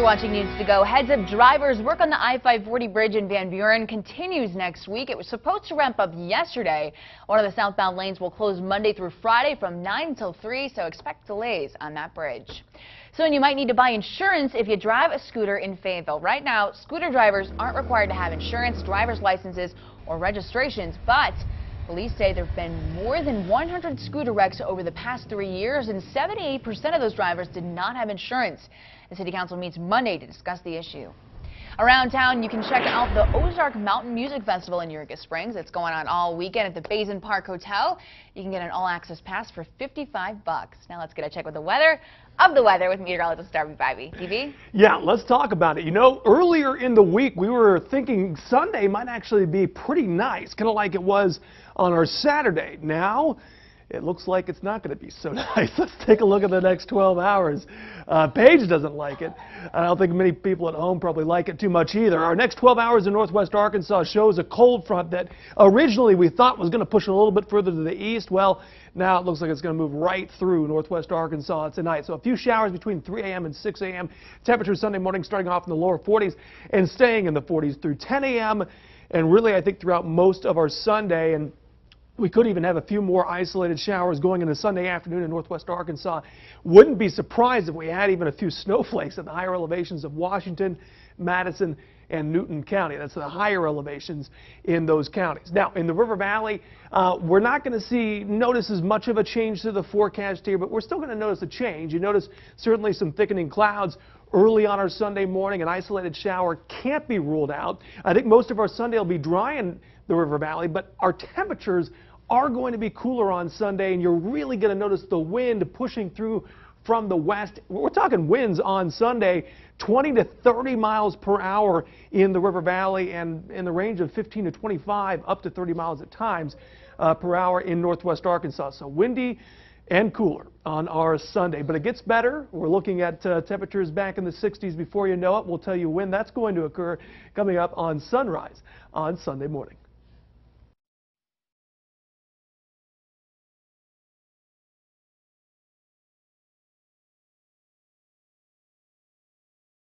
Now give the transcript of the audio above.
watching News to Go. Heads up, drivers, work on the I-540 bridge in Van Buren continues next week. It was supposed to ramp up yesterday. One of the southbound lanes will close Monday through Friday from 9 till 3, so expect delays on that bridge. So you might need to buy insurance if you drive a scooter in Fayetteville. Right now, scooter drivers aren't required to have insurance, driver's licenses, or registrations, but police say there have been more than 100 scooter wrecks over the past 3 years, and 78% of those drivers did not have insurance. The City Council meets Monday to discuss the issue. Around town, you can check out the Ozark Mountain Music Festival in Eureka Springs. It's going on all weekend at the Basin Park Hotel. You can get an all-access pass for $55. Now let's get a check with the weather with meteorologist Darby Bybee. DB? Yeah, let's talk about it. You know, earlier in the week, we were thinking Sunday might actually be pretty nice, kind of like it was on our Saturday. Now, it looks like it's not going to be so nice. Let's take a look at the next 12 hours. Paige doesn't like it. I don't think many people at home probably like it too much either. Our next 12 hours in northwest Arkansas shows a cold front that originally we thought was going to push a little bit further to the east. Well, now it looks like it's going to move right through northwest Arkansas tonight. So a few showers between 3 a.m. and 6 a.m. Temperatures Sunday morning starting off in the lower 40s and staying in the 40s through 10 a.m. and really I think throughout most of our Sunday. And we could even have a few more isolated showers going into Sunday afternoon in northwest Arkansas. Wouldn't be surprised if we had even a few snowflakes at the higher elevations of Washington, Madison, and Newton County. That's the higher elevations in those counties. Now, in the River Valley, we're not going to notice as much of a change to the forecast here, but we're still going to notice a change. You notice certainly some thickening clouds early on our Sunday morning. An isolated shower can't be ruled out. I think most of our Sunday will be dry in the River Valley, but our temperatures are going to be cooler on Sunday, and you're really going to notice the wind pushing through from the west. We're talking winds on Sunday, 20 to 30 miles per hour in the River Valley, and in the range of 15 to 25, up to 30 miles at times per hour in northwest Arkansas. So windy and cooler on our Sunday. But it gets better. We're looking at temperatures back in the 60s before you know it. We'll tell you when that's going to occur coming up on sunrise on Sunday morning.